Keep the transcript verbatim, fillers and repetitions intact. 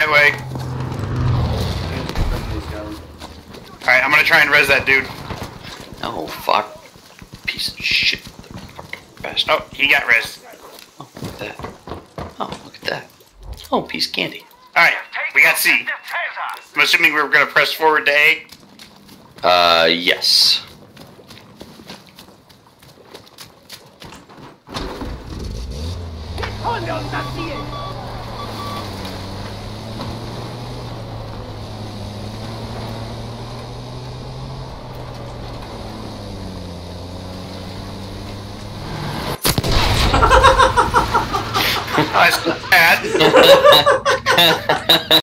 that way. Alright, I'm gonna try and res that dude. Oh, fuck. Piece of shit. Fucking bastard. Oh, he got res. Oh, look at that. Oh, look at that. Oh, piece of candy. Alright, we got C. I'm assuming we're gonna press forward to A. Uh, yes. That's bad.